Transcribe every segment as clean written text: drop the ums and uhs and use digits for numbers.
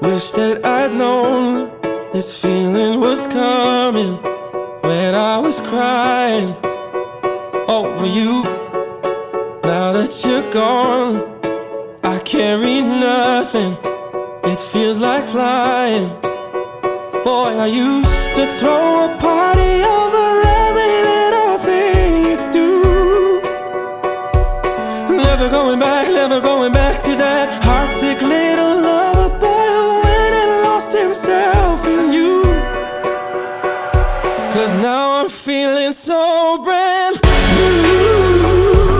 Wish that I'd known this feeling was coming when I was crying over you. Now that you're gone, I carry nothing. It feels like flying. Boy, I used to throw a party over every little thing you do. Never going back to that heartsick little lover boy who went and lost himself in you. 'Cause now I'm feeling so brand new.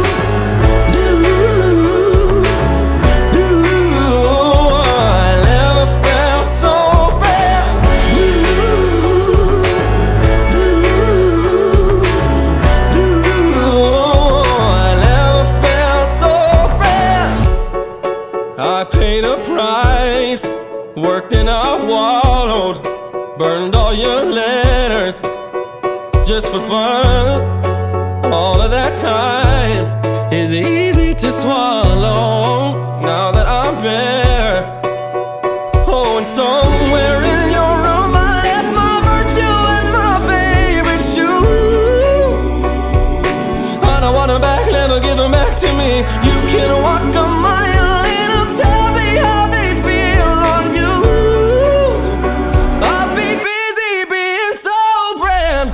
Worked and I wallowed, burned all your letters just for fun. All of that time is easy to swallow now that I'm better. Oh, and somewhere in your room I left my virtue and my favorite shoe. I don't want them back, never give them back to me. You can walk a mile in them, tell me how they feel on you. I'll be busy being so brand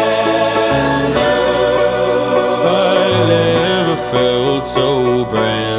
so brand